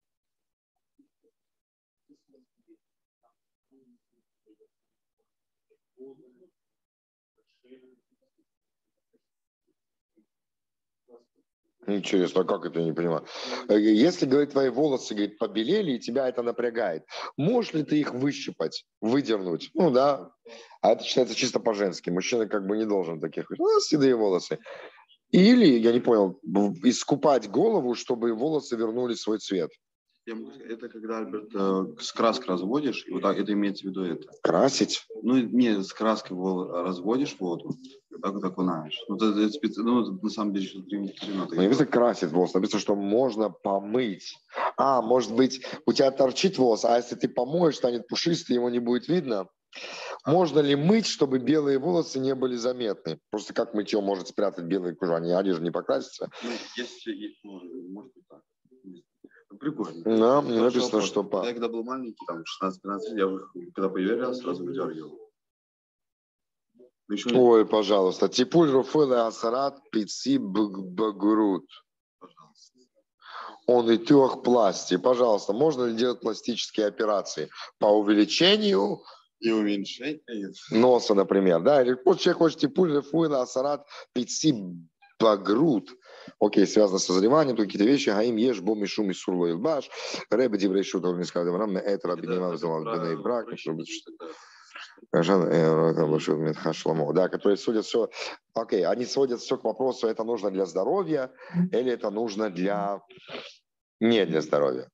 Интересно, а как это, я не понимаю. Если, говорит, твои волосы, говорит, побелели, и тебя это напрягает, можешь ли ты их выщипать, выдернуть? Ну да, а это считается чисто по-женски. Мужчина как бы не должен таких, ну, седые волосы. Или, я не понял, искупать голову, чтобы волосы вернули свой цвет. Это когда, Альберт, с краской разводишь, и вот так это имеется в виду это. Красить? Ну, не, с краской разводишь воду, так вот окунаешь. Ну, это, это специ... ну, на самом деле, что-то древнее. Не написано красить волос, написано, что можно помыть. А, может быть, у тебя торчит волос, а если ты помоешь, станет пушистый, его не будет видно. Можно ли мыть, чтобы белые волосы не были заметны? Просто как мытье может спрятать белые кожу? Они, они же не покрасятся. Ну, если, может быть так. Прикольно. Да, мне написано, что... По... Я когда был маленький, там, шестнадцать-пятнадцать, я когда поверил, сразу выдергивал. Еще... Ой, пожалуйста. Типуль руфэлэ асарат пици багурут. Он и тюах пласти. Пожалуйста, можно ли делать пластические операции по увеличению и уменьшению носа, например? Да, или человек хочет типуль руфэлэ асарат пици багрут. Окей, связано с созреванием, какие-то вещи. Гаим ешь бо мишу мисур лоилбаш. Рэбе диврей шутов не сказал, нам это рабинima взял беней брак. Да, которые судят все. Окей, они сводят все к вопросу, это нужно для здоровья или это нужно для... Не для здоровья.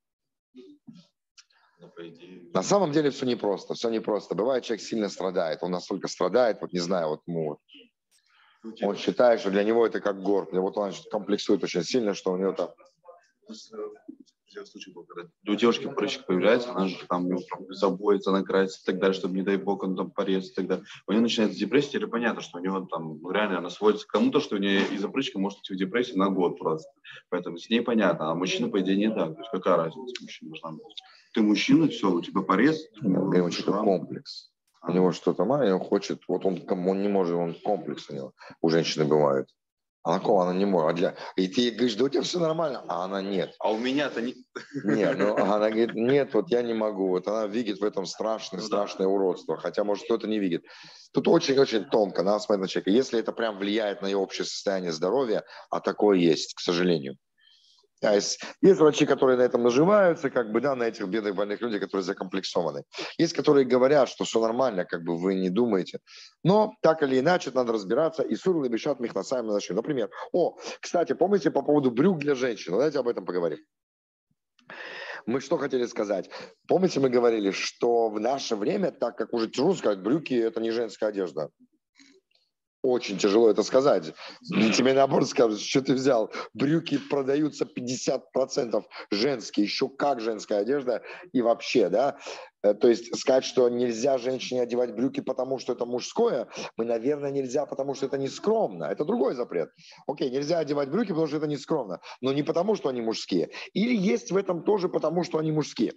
На самом деле все непросто, все непросто. Бывает, человек сильно страдает, он настолько страдает, вот не знаю, вот ему... Он считает, что для него это как горб. Вот он комплексует очень сильно, что у него там... Случай был, когда у девушки прыщик появляется, она же там забоится, она красится и так далее, чтобы, не дай бог, он там порез и так далее. У нее начинается депрессия, теперь понятно, что у него там, ну, реально, она сводится к кому-то, что у нее из-за прыщика может идти в депрессию на год просто. Поэтому с ней понятно, а мужчина, по идее, не так. То есть какая разница мужчина должна быть? Ты мужчина, все, у тебя порез. У него что-то комплекс. У него что-то маленькое, он хочет, вот он, он не может, он комплекс у него. У женщины бывает. А кого она не может? А для... И ты говоришь, да у тебя все нормально, а она нет. А у меня-то не... Нет, ну она говорит, нет, вот я не могу. Вот она видит в этом страшное, страшное уродство. Хотя, может, кто-то не видит. Тут очень-очень тонко, надо смотреть на человека. Если это прям влияет на его общее состояние здоровья, а такое есть, к сожалению. А есть, есть врачи, которые на этом наживаются, как бы, да, на этих бедных больных людях, которые закомплексованы. Есть, которые говорят, что все нормально, как бы вы не думаете. Но так или иначе надо разбираться. И сурл и бешат михнасаем на наши. Например, о, кстати, помните по поводу брюк для женщин? Давайте об этом поговорим. Мы что хотели сказать? Помните, мы говорили, что в наше время, так как уже тяжело сказать, брюки – это не женская одежда. Очень тяжело это сказать. Тебе наоборот скажут, что ты взял. Брюки продаются пятьдесят процентов женские, еще как женская одежда и вообще, да. То есть сказать, что нельзя женщине одевать брюки, потому что это мужское, мы, наверное, нельзя, потому что это не скромно. Это другой запрет. Окей, нельзя одевать брюки, потому что это не скромно, но не потому, что они мужские. Или есть в этом тоже потому, что они мужские.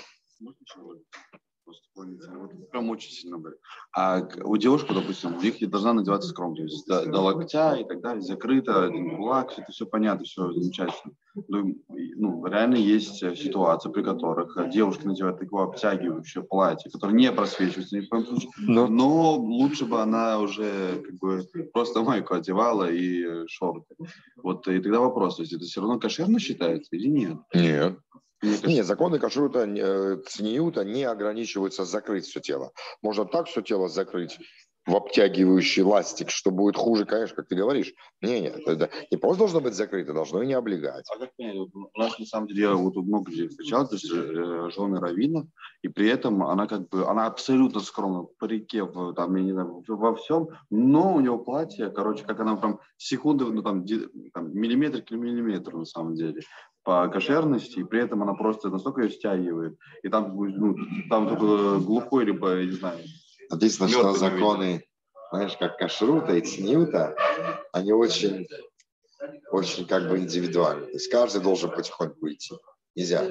Вот прям очень сильно болит. А у девушки, допустим, у них должна надеваться скромно, то есть до, до локтя и так далее, закрыто, один кулак, это все понятно, все замечательно. Ну, ну, реально есть ситуации, при которых девушки надевают такое обтягивающее платье, которое не просвечивается ни в коем случае, но, но лучше бы она уже как бы просто майку одевала и шорты. Вот и тогда вопрос, то есть это все равно кошерно считается или нет? Нет. Нет, законы кашрута, цниюта не ограничиваются закрыть все тело. Можно так все тело закрыть в обтягивающий ластик, что будет хуже, конечно, как ты говоришь. Не, нет, это не просто должно быть закрыто, должно и не облегать. А как понять? Вот у нас на самом деле я вот много где встречал, то есть э, жены раввинов, и при этом она как бы, она абсолютно скромна в парике, в, там, я не знаю, во всем, но у него платье, короче, как она прям секунды, ну там, там миллиметр к миллиметру на самом деле по кошерности, и при этом она просто настолько ее стягивает, и там, ну, там только глухой, либо, я не знаю. Написано, что законы, знаешь, как кашрута и цниюта, они очень, очень как бы индивидуальны. То есть каждый должен потихоньку идти. Нельзя.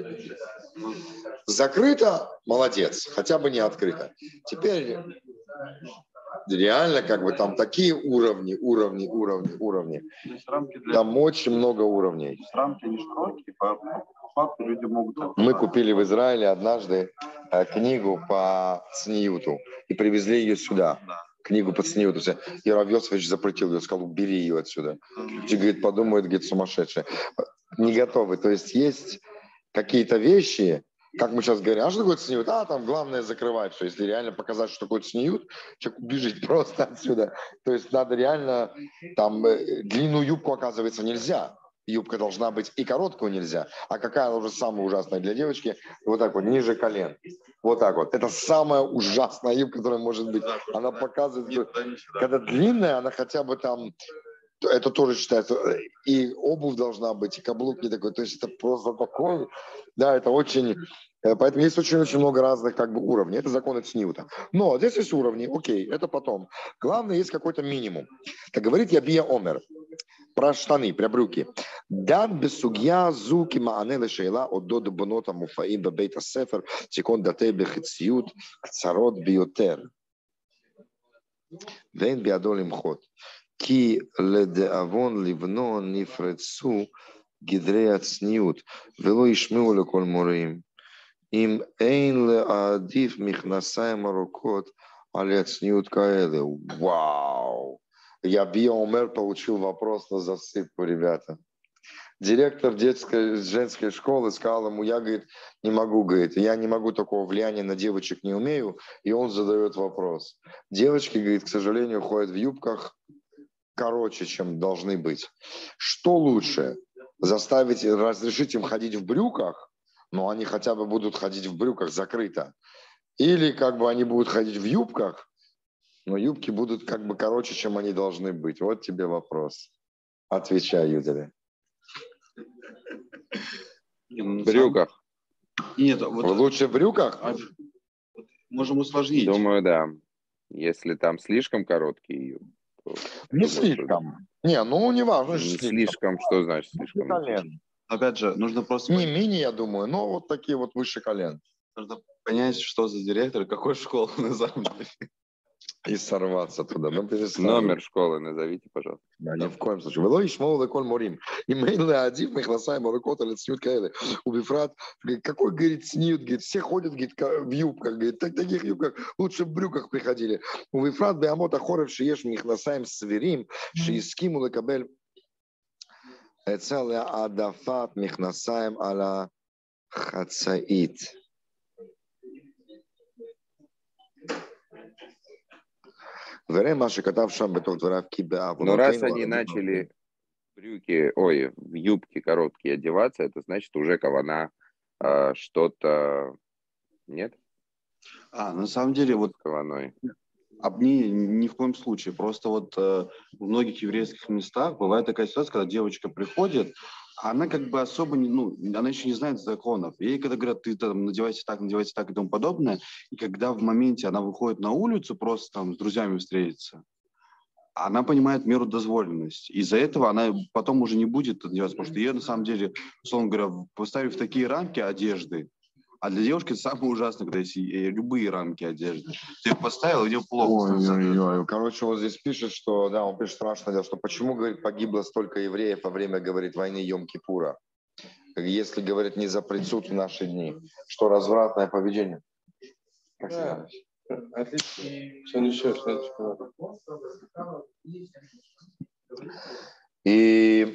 Закрыто, молодец, хотя бы не открыто. Теперь реально как бы там такие уровни, уровни, уровни, уровни. Там очень много уровней. Рамки не широкие, по факту люди могут... Мы купили в Израиле однажды книгу по цниюту и привезли ее сюда. Книгу по цниюту. И Рав Йосефович запретил ее, сказал, убери ее отсюда. Люди, говорит, подумают, говорит, сумасшедшие. Не готовы. То есть есть какие-то вещи, как мы сейчас говорим, а что такое цниют? А, там главное закрывать все. Если реально показать, что такое цниют, человек убежит просто отсюда. То есть надо реально, там, длинную юбку, оказывается, нельзя. Юбка должна быть и короткую нельзя. А какая она уже самая ужасная для девочки? Вот так вот, ниже колен. Вот так вот. Это самая ужасная юбка, которая может быть. Она показывает, когда длинная, она хотя бы там, это тоже считается, и обувь должна быть, и каблук не такой. То есть это просто такой, да, это очень... Поэтому есть очень-очень много разных как бы уровней. Это законы цниюта. Но здесь есть уровни, окей, это потом. Главное, есть какой-то минимум. Так говорит Ябия Омер про штаны, про брюки. Дан бесугья зуки маанеле шейла от дода бонота муфаим бебейта сефер тикон дате бехициют кцарот биотер. Вен биадолим ход. Ки ледеавон ливно нифрецу гидрея цниют. Вело ишмеу леколь морим. Им эйн ле адив михнасаем арукот аля цниют каэле. Вау! Ябия Омер получил вопрос на засыпку, ребята. Директор детской, женской школы сказал ему, я, говорит, не могу, говорит, я не могу такого влияния на девочек не умею, и он задает вопрос. Девочки, говорит, к сожалению, ходят в юбках короче, чем должны быть. Что лучше? Заставить, разрешить им ходить в брюках, но они хотя бы будут ходить в брюках закрыто. Или как бы они будут ходить в юбках, но юбки будут как бы короче, чем они должны быть. Вот тебе вопрос. Отвечай, Юделя. В брюках. Нет, вот... Лучше в брюках? Можем усложнить. Думаю, да. Если там слишком короткие. То... Не слишком. Не, ну не важно. Не слишком. слишком. Что значит слишком? Колен. Опять же, нужно просто... Не мини, я думаю, но вот такие вот выше колен. Нужно понять, что за директор, какой школы на самом деле. И сорваться туда. Ну, номер школы назовите, пожалуйста. Да, ни в коем случае. Вело ишмол леколь морим. И мейле один михласаем орукот или цнют каэле. Убифрат. Какой, говорит, цнют? Говорит, все ходят, говорит, в юбках. Говорит, так, таких юбках лучше в брюках приходили. Убифрат беамот ахорев шиеш михласаем сверим. Шиискиму лекабель. Эцеле адафат михнасаем аля хацаит. Но раз они начали брюки, ой, в юбки короткие одеваться, это значит уже кавана э, что-то... Нет? А, на самом деле, вот... Каваной. Об ни, ни в коем случае. Просто вот э, в многих еврейских местах бывает такая ситуация, когда девочка приходит, а она как бы особо не, ну, она еще не знает законов. Ей когда говорят, ты там надевайся так, надевайся так и тому подобное, и когда в моменте она выходит на улицу просто там с друзьями встретиться, она понимает меру дозволенности. Из-за этого она потом уже не будет одеваться, потому что ее на самом деле, условно говоря, поставив в такие рамки одежды, а для девушки это самое ужасное, когда есть любые рамки одежды. Ты их поставил, и тебе плохо. Ой-ой-ой. Короче, он здесь пишет, что, да, он пишет страшное дело, что почему, говорит, погибло столько евреев во время, говорит, войны Йом-Кипура. Если, говорит, не запрет суд в наши дни, что развратное поведение. Как Да. Отлично. Все ничего, что И,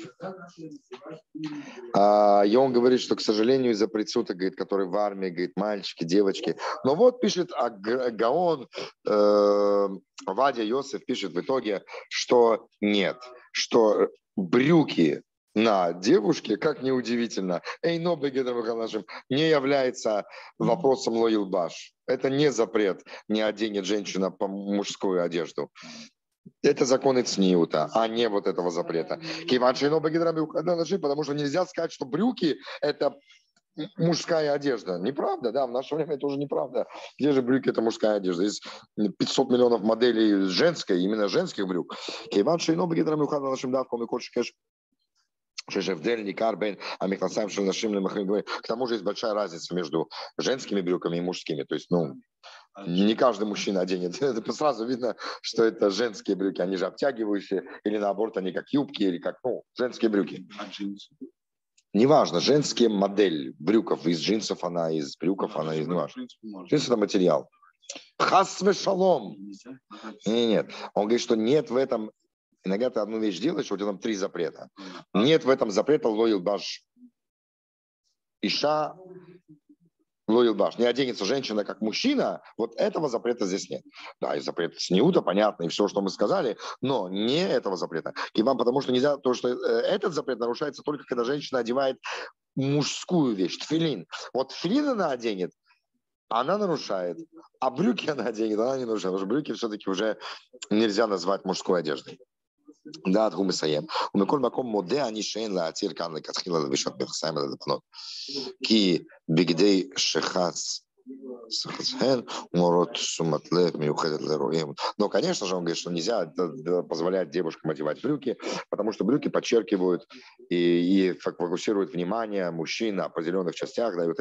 а, и он говорит, что, к сожалению, из-за предсудка, говорит, который в армии, говорит, мальчики, девочки. Но вот пишет а Гаон, э, Вадя Йосеф пишет в итоге, что нет, что брюки на девушке, как неудивительно, эйно бегедрамаханашим, не является вопросом лоилбаш. Это не запрет, не оденет женщина по мужскую одежду. Это законы Цниута, а не вот этого запрета. Потому что нельзя сказать, что брюки – это мужская одежда. Неправда, да, в наше время это уже неправда. Где же брюки – это мужская одежда? Есть пятьсот миллионов моделей женской, именно женских брюк. К тому же есть большая разница между женскими брюками и мужскими. То есть, ну, не каждый мужчина оденет. Это сразу видно, что это женские брюки. Они же обтягивающие, или наоборот, они как юбки, или как, ну, женские брюки. А джинсы? Неважно, женские модель брюков. Из джинсов она, из брюков она, из... Неважно. Джинсы – это материал. Хасве шалом. Нет, нет. Он говорит, что нет в этом... Иногда ты одну вещь делаешь, у тебя там три запрета. Нет в этом запрета лоил баш иша, лоил баш. Не оденется женщина как мужчина, вот этого запрета здесь нет. Да, и запрет Цниута, понятно, и все, что мы сказали, но не этого запрета. И вам потому что нельзя, то, что этот запрет нарушается только когда женщина одевает мужскую вещь, тфилин. Вот тфилин она оденет, она нарушает, а брюки она оденет, она не нарушает, потому что брюки все-таки уже нельзя назвать мужской одеждой. Да, הוא מסיים. ומכל מקום מודה אני שאין להצהיר כאן לכתחילה לבישות מכסיים על הבנות. כי בגדי שחץ Но, конечно же, он говорит, что нельзя позволять девушкам одевать брюки, потому что брюки подчеркивают и, и фокусируют внимание мужчин на определенных частях, да,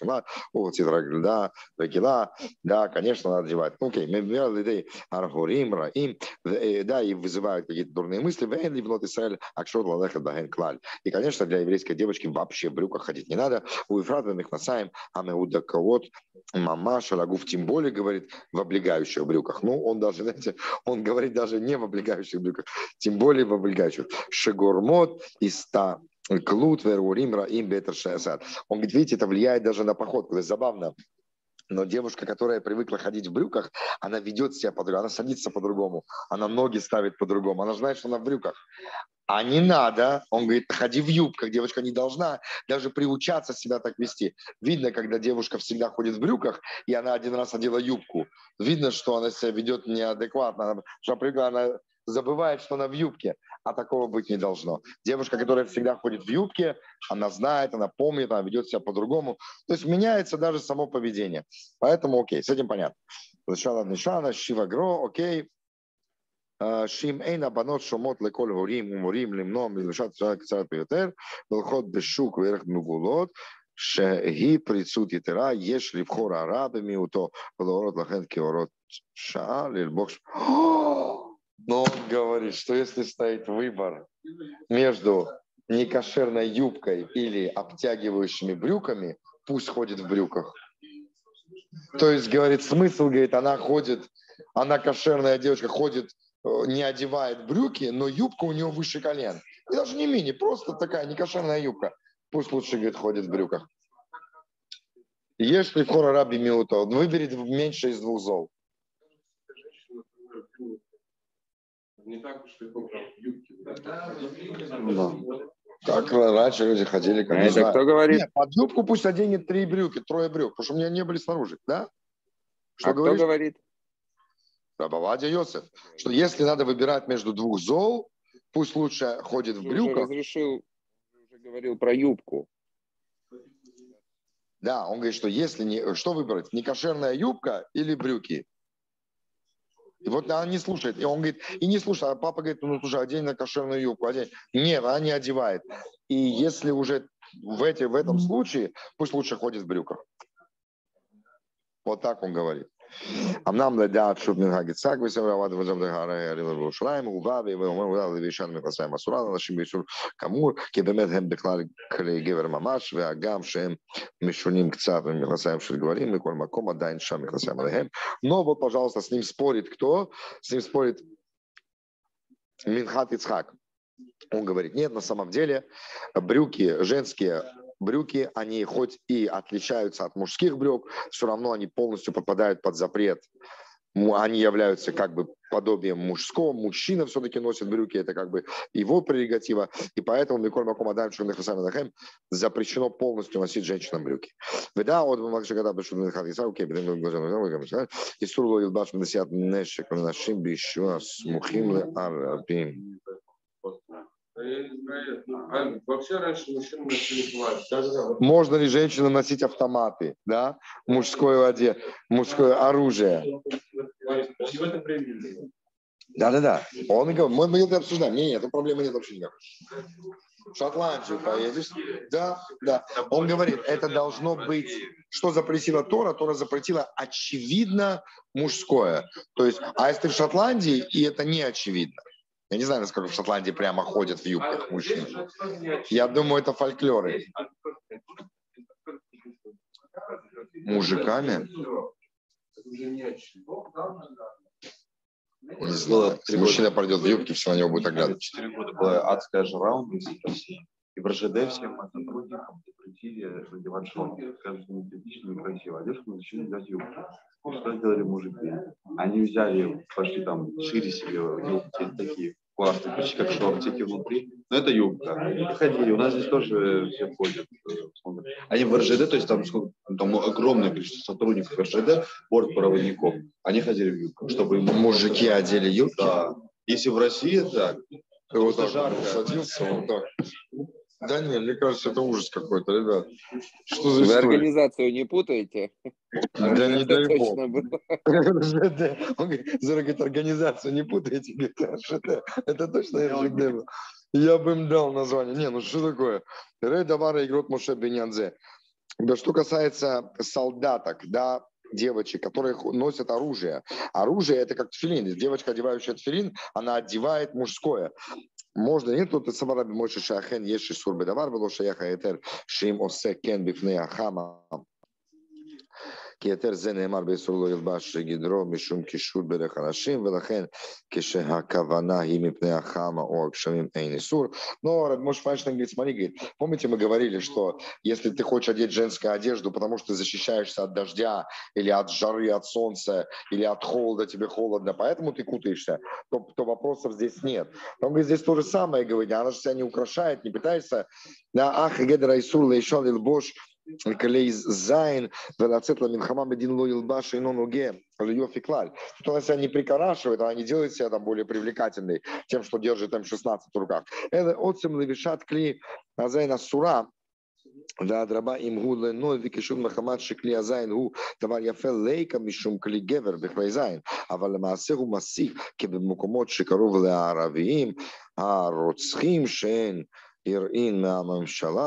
да, конечно, надо одевать. Окей, да, и вызывают какие-то дурные мысли. И, конечно, для еврейской девочки вообще в брюках ходить не надо. У Ефрата Михнасаем, Амеудакавод, Мама Шалагуф тем более говорит в облегающих брюках. Ну, он даже, знаете, он говорит даже не в облегающих брюках, тем более в облегающих. Шегормот и ста клут веруримра им бетер шеасад. Он говорит, видите, это влияет даже на походку. Это забавно. Но девушка, которая привыкла ходить в брюках, она ведет себя по-другому, она садится по-другому, она ноги ставит по-другому, она знает, что она в брюках. А не надо, он говорит, ходи в юбках, девочка не должна даже приучаться себя так вести. Видно, когда девушка всегда ходит в брюках, и она один раз одела юбку, видно, что она себя ведет неадекватно, она, что привыкла, она забывает, что она в юбке, а такого быть не должно. Девушка, которая всегда ходит в юбке, она знает, она помнит, она ведет себя по-другому. То есть меняется даже само поведение. Поэтому окей, с этим понятно. Сначала Нишана, Шивагро, окей. Шим эйна банот шомот леколь горим уморим лимном лишат царат пиотер велхот бешук вверх мегулот шеги прицут етера еш ливхор арабами уто велорот лахен киорот ша лильбокш. Но он говорит, что если стоит выбор между некошерной юбкой или обтягивающими брюками, пусть ходит в брюках. То есть, говорит, смысл, говорит, она ходит, она кошерная девочка, ходит, не одевает брюки, но юбка у нее выше колен. И даже не мини, просто такая некошерная юбка. Пусть лучше, говорит, ходит в брюках. Если хора раби миуто, он выберет меньше из двух зол. Не так уж легко прям в юбке. Да. Как раньше люди ходили, как а это кто говорит? Нет, под юбку пусть оденет три брюки, трое брюк, потому что у меня не были снаружи, да? Что а говоришь? кто говорит? Рав Овадия Йосеф, что если надо выбирать между двух зол, пусть лучше ходит в брюках. Уже разрешил, уже говорил про юбку. Да, он говорит, что если не, что выбрать, некошерная юбка или брюки? И вот она не слушает. И он говорит, и не слушает. А папа говорит, ну, слушай, одень на кошерную юбку. Одень. Нет, она не одевает. И если уже в, эти, в этом случае, пусть лучше ходит в брюках. Вот так он говорит. אמנם לדעת שוב מנהג יצחק וסמר עבד וזם דהרי בירושלים הוא בא ואומר אולי לבישן מכנסיים אסורה לאנשים באיסור כאמור כי באמת הם בכלל כלי גבר ממש והגם שהם משונים קצת ממכנסיים של גברים מכל מקום עדיין שם מכנסיים עליהם. Но вот, пожалуйста, с ним спорит кто? С ним спорит Минхат Ицхак. Он говорит, нет, на самом деле брюки женские, брюки, они хоть и отличаются от мужских брюк, все равно они полностью попадают под запрет. Они являются как бы подобием мужского. Мужчина все-таки носит брюки, это как бы его прерогатива. И поэтому Миколь Маком Адаем Шурнехасам запрещено полностью носить женщинам брюки. Веда, вот мы когда бы Шурнех Хадиса, окей, и Сурло Илбаш Месиат Нешек Нашим Бишуа Смухим Арабим. Вообще раньше мужчины носили плащ. Можно ли женщинам носить автоматы, да? Мужское оде... мужское оружие? Да, да, да. Он говорит, мы, мы это обсуждаем. Не, нет, проблемы нет вообще никакой. В Шотландию поедешь? Да, да. Он говорит, это должно быть, что запретила Тора? Тора запретила очевидно мужское. То есть, а если ты в Шотландии, и это не очевидно. Я не знаю, насколько в Шотландии прямо ходят в юбках мужчин. Я думаю, это фольклоры. Мужиками? Не знаю. Если мужчина пройдет в юбке, все на него будет оглядывать. Четыре года была адская жара у нас в России. И в РЖД всем сотрудникам запретили надевать шорты. Скажут, что неэстетично, некрасиво. Одежду мы начали взять юбки. Что сделали мужики? Они взяли, пошли там, шире себе юбки, такие классные, почти как шортики внутри. Но это юбка. И ходили. У нас здесь тоже все ходят. Смотрят. Они в РЖД, то есть там, там огромное количество сотрудников РЖД, бортпроводников. Они ходили в юбках, чтобы им... Мужики одели юбки? Да. Если в России так, то вот так жарко садился, вот так. Да нет, мне кажется, это ужас какой-то, ребят. Что за Вы история? организацию не путаете? Да не дай бог. Точно было. Он говорит, говорит, организацию не путайте. Это точно эр жэ дэ был. Я бы им дал название. Не, ну что такое? Рей Давара игрок Моше Бенянзе. Да, что касается солдаток, да, девочек, которые носят оружие. Оружие это как тфилин. Девочка, одевающая тфилин, она одевает мужское. Можно, нет, тут это самараби мойши шахен, еши сурбе давар, было шаяха этер, шим осе кен бифней ахама. כי זה נאמר באיסור לא ילבש גדרו משום קישור ברך אנשים, ולכן כשהכוונה היא מפני החמה או הגשמים אין איסור. Но Радмош Файнштейн говорит, смотри, говорит, помните, мы говорили, что если ты хочешь одеть женскую одежду, потому что ты защищаешься от дождя, или от жары, от солнца, или от холода, тебе холодно, поэтому ты кутаешься, то, то вопросов здесь нет. Он говорит, здесь то же самое, говорит, она же себя не украшает, не пытается, ах, гедра Исур лейшал илбош, Клей Зайн, Велацет Ламинхама Медин Лоилбаш и Ноноге, Льёфи Клаль. Тут она себя не прикарашивает, она не делает себя там более привлекательной тем, что держит эм шестнадцать в руках. Это отцем левишат кли Азайна Сура. Да, драба им гудле ной викишун махамад шикли азайн гу давар яфел лейка мишум кли гевер бихвайзайн. А валемаасеху масих кебемукомот шикаров леаравиим а роцхим шен. И, но,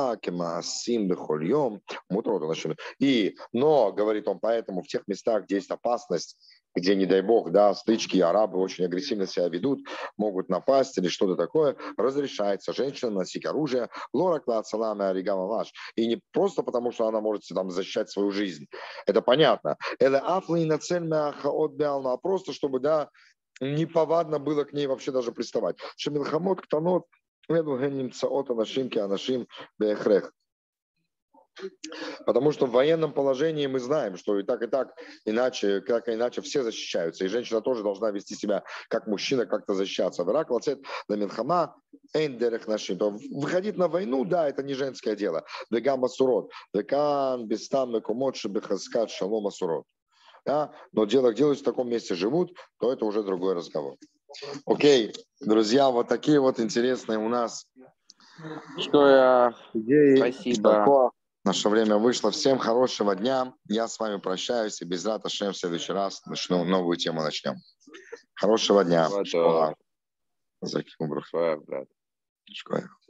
говорит он, поэтому в тех местах, где есть опасность, где, не дай бог, да, стычки, арабы очень агрессивно себя ведут, могут напасть или что-то такое, разрешается женщинам носить оружие, и не просто потому, что она может там защищать свою жизнь, это понятно, а просто чтобы, да, неповадно было к ней вообще даже приставать. Шемилхамот ктанот. Потому что в военном положении мы знаем, что и так, и так, иначе, как и иначе все защищаются. И женщина тоже должна вести себя как мужчина, как-то защищаться. Выходить на войну, да, это не женское дело. да, но дело делают в таком месте живут, то это уже другой разговор. Окей, друзья, вот такие вот интересные у нас Что я... идеи. Спасибо. Такое наше время вышло. Всем хорошего дня. Я с вами прощаюсь и без рата Шем в следующий раз начну новую тему начнем. Хорошего дня. Вот, Школа. Школа, брат. Школа.